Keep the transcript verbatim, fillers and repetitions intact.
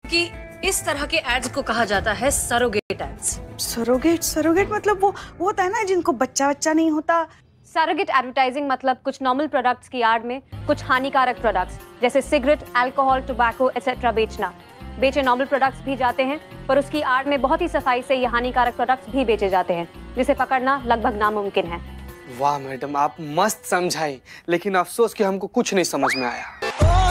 कि इस तरह के एड्स को कहा जाता है सरोगेट एड्स। सरोगेट सरोगेट मतलब वो वो होता है ना जिनको बच्चा बच्चा नहीं होता। सरोगेट एडवर्टाइजिंग मतलब कुछ नॉर्मल प्रोडक्ट्स की आड़ में कुछ हानिकारक प्रोडक्ट्स जैसे सिगरेट, अल्कोहल, टोबैको एक्सेट्रा बेचना। बेचे नॉर्मल प्रोडक्ट्स भी जाते हैं, पर उसकी आड़ में बहुत ही सफाई से ये हानिकारक प्रोडक्ट्स भी बेचे जाते हैं, जिसे पकड़ना लगभग नामुमकिन है। वाह मैडम, आप मस्त समझाई, लेकिन अफसोस कि हमको कुछ नहीं समझ में आया।